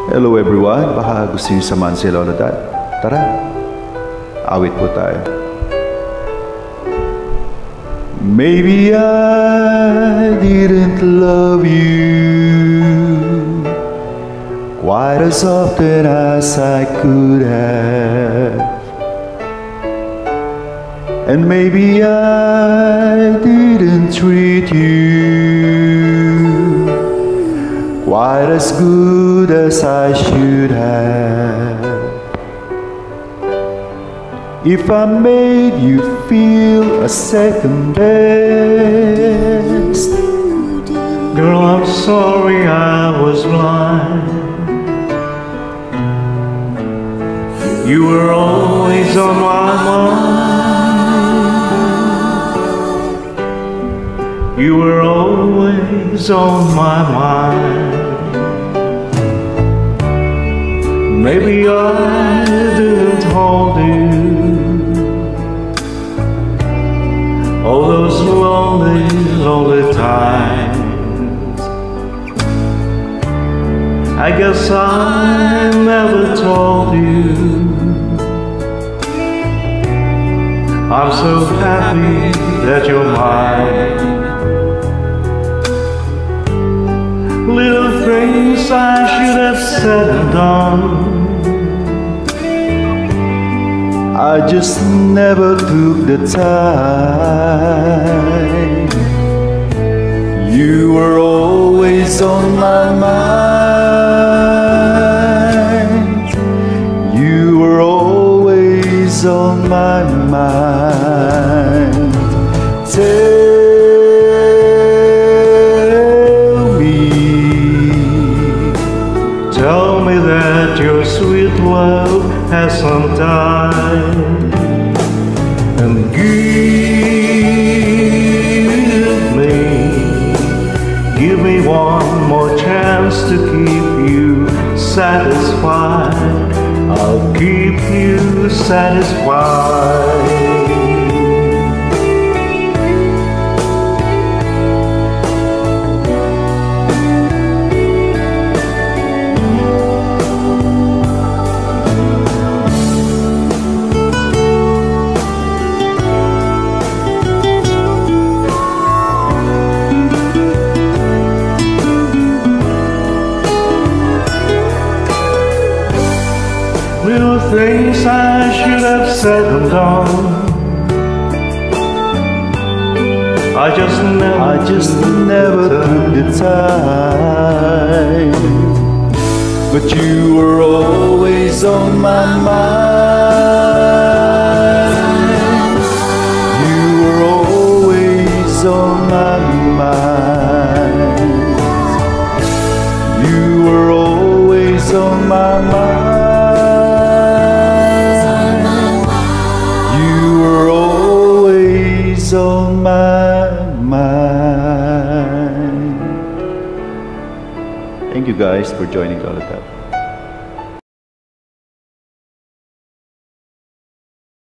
Hello everyone, baka gusto niyo samahan si Lolo Dad. Tara, awit po tayo. Maybe I didn't love you quite as often as I could have, and maybe I didn't treat you quite as good as I should have. If I made you feel a second best, girl, I'm sorry I was blind. You were always on my mind. You were always on my mind. Maybe I didn't hold you all those lonely, lonely times. I guess I never told you I'm so happy that you're mine. Little things I should have said and done, I just never took the time. You were always on my mind. You were always on my mind. Tell me that your sweet love has some time, and give me one more chance to keep you satisfied. I'll keep you satisfied. Little things I should have said and done, I just never took the time. But you were always on my mind. You were always on my mind. You were always on my mind. On my mind. Thank you guys for joining Lolo Dad.